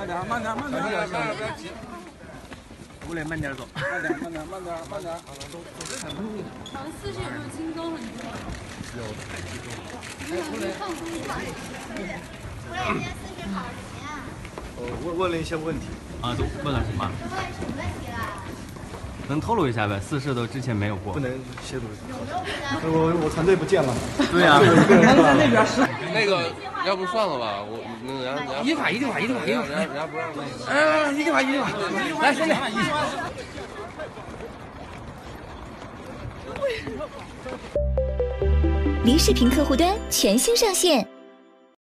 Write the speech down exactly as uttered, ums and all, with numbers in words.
点，慢点，慢点，慢点，不要急。 吴磊，慢点走。 慢点，慢点，慢点，慢点。 好像四十有没有轻松很多？ 有。 哎，吴磊，放松一点。 吴磊，今天四十考什么呀？ 我问问了一些问题。啊，都问了什么？ 问什么问题了？ 能透露一下呗？四试都之前没有过。 不能泄露。 有没有不能？ 我我团队不见了。 对呀。 在那边是。 那个，要不算了吧？我那个人家一定法，一定法，一定法，一定法。 人家人家不让那个。 哎，一定法，一定法。来，兄弟。 梨视频客户端全新上线。